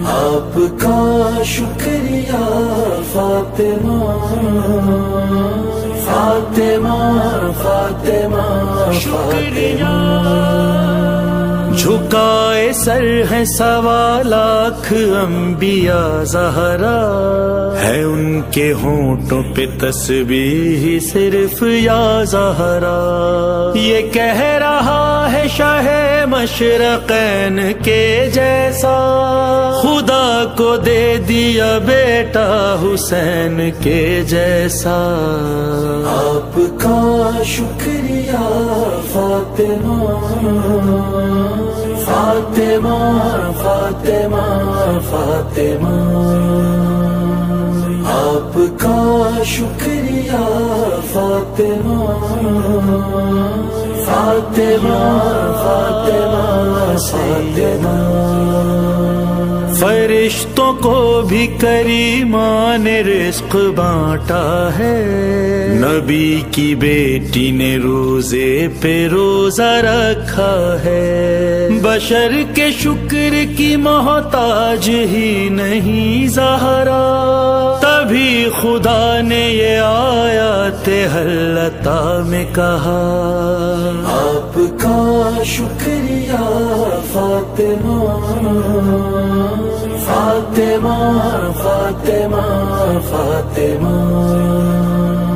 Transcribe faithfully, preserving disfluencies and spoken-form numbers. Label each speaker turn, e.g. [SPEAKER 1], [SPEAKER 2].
[SPEAKER 1] آپ کا شکریہ فاطمہ فاطمہ فاطمہ شکریہ. جھکائے سر ہے سوا لاکھ انبیاء زہرا، ہے ان کے ہونٹوں پہ تسبیح صرف یا زہرا. یہ کہہ رہا ہے شاہ مشرقین کے جیسا، خدا کو دے دیا بیٹا حسین کے جیسا. آپ کا شکریہ فاطمہ فاطمہ فاطمہ فاطمہ. آپ کا شکریہ فاطمہ فاطمہ فاطمہ فاطمہ. فرشتوں کو بھی کریمہ نے رزق بانٹا ہے، نبی کی بیٹی نے روزے پہ روزہ رکھا ہے. بشر کے شکر کی محتاج ہی نہیں زہرا، تبھی خدا نے یہ آیات حل عطا میں کہا. آپ کا شکریہ فاطمہ فاطمہ فاطمہ فاطمہ.